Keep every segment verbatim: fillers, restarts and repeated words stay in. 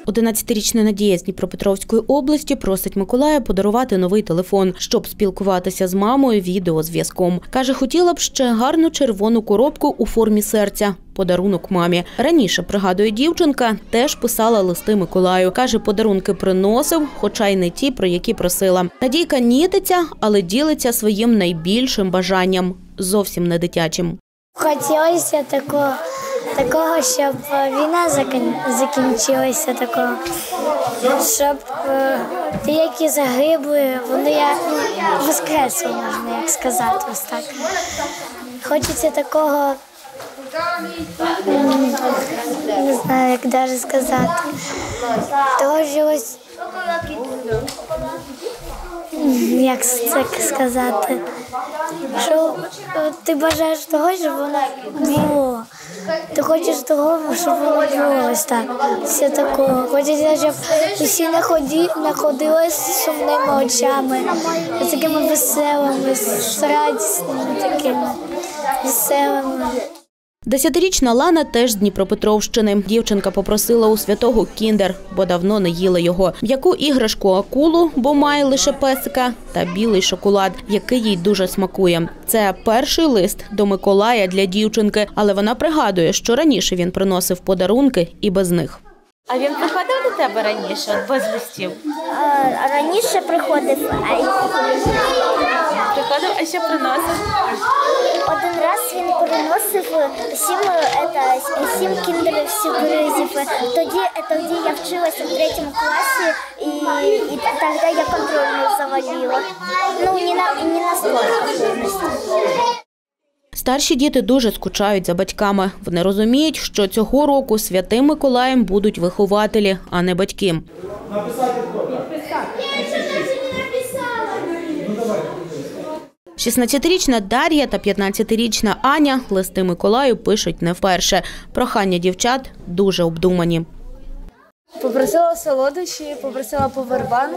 одинадцятирічна Надія з Дніпропетровської області просить Миколая подарувати новий телефон, щоб спілкуватися з мамою відеозв'язком. Каже, хотіла б ще гарну червону коробку у формі серця. Подарунок мамі. Раніше, пригадує дівчинка, теж писала листи Миколаю. Каже, подарунки приносив, хоча й не ті, про які просила. Надійка нітиться, але ділиться своїм найбільшим бажанням. Зовсім не дитячим. Хотілося такого, такого, щоб війна закінчилася, такого, щоб ті, які загибли, вони як воскресли, можна як сказати, ось так. Хочеться такого, не знаю, як навіть сказати, того, що ось, як це сказати, що ти бажаєш того, щоб воно було. Ти хочеш того, щоб воно було ось так. Все такого. Хочеться, щоб усі не ходили з сумними очами, з такими веселими, з радісними такими, веселими. Десятирічна Лана теж з Дніпропетровщини. Дівчинка попросила у святого кіндер, бо давно не їла його. М'яку іграшку акулу, бо має лише песика, та білий шоколад, який їй дуже смакує. Це перший лист до Миколая для дівчинки, але вона пригадує, що раніше він приносив подарунки і без них. А він приходив до тебе раніше, без листів? А, раніше приходив. Приходив, а що приносив? Один раз він приносив сім, это, сім кіндерів сюрпризів. Тоді, тоді я вчилася в третьому класі, і, і тоді я контрольну завалила. Ну, не на, не настільки. Старші діти дуже скучають за батьками. Вони розуміють, що цього року Святим Миколаєм будуть вихователі, а не батьки. шістнадцятирічна Дар'я та п'ятнадцятирічна Аня листи Миколаю пишуть не вперше. Прохання дівчат дуже обдумані. Попросила солодощі, попросила повербанк,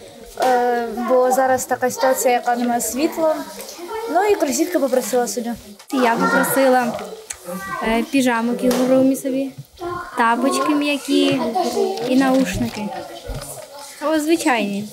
бо зараз така ситуація, яка немає світла. Ну і кросівки попросила собі. Я попросила піжамок ігрові собі, тапочки м'які і наушники. О, звичайні.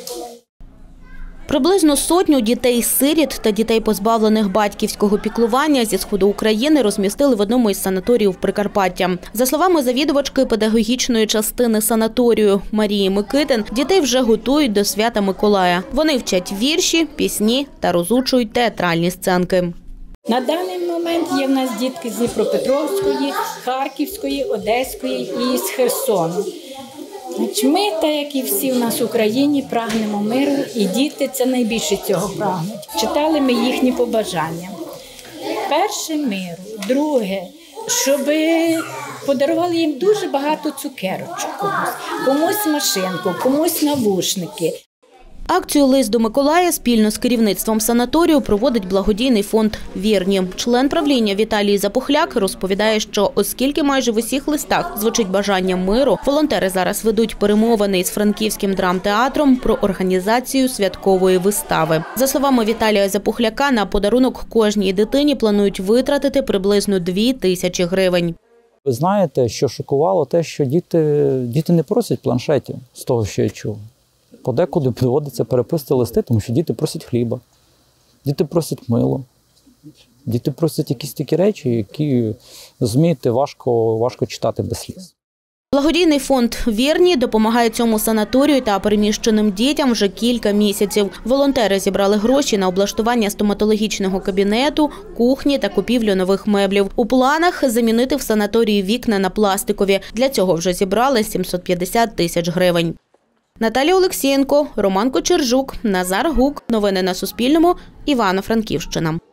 Приблизно сотню дітей-сиріт та дітей, позбавлених батьківського піклування, зі сходу України розмістили в одному із санаторіїв Прикарпаття. За словами завідувачки педагогічної частини санаторію Марії Микитин, дітей вже готують до свята Миколая. Вони вчать вірші, пісні та розучують театральні сценки. На даний момент є в нас дітки з Дніпропетровської, Харківської, Одеської і з Херсону. Ми, так як і всі в нас в Україні, прагнемо миру, і діти це найбільше цього прагнуть. Читали ми їхні побажання. Перше – миру, друге – щоб подарували їм дуже багато цукерочок комусь, комусь машинку, комусь навушники. Акцію «Лист до Миколая» спільно з керівництвом санаторію проводить благодійний фонд «Вірні». Член правління Віталій Запухляк розповідає, що оскільки майже в усіх листах звучить бажання миру, волонтери зараз ведуть перемовини із Франківським драмтеатром про організацію святкової вистави. За словами Віталія Запухляка, на подарунок кожній дитині планують витратити приблизно дві тисячі гривень. Ви знаєте, що шокувало те, що діти, діти не просять планшетів, з того, що я чув. Подекуди доводиться переписати листи, тому що діти просять хліба, діти просять мило, діти просять якісь такі речі, які, розумієте, важко, важко читати без сліз. Благодійний фонд «Вірні» допомагає цьому санаторію та переміщеним дітям вже кілька місяців. Волонтери зібрали гроші на облаштування стоматологічного кабінету, кухні та купівлю нових меблів. У планах замінити в санаторії вікна на пластикові. Для цього вже зібрали сімсот п'ятдесят тисяч гривень. Наталія Олексієнко, Роман Кочержук, Назар Гук. Новини на Суспільному. Івано-Франківщина.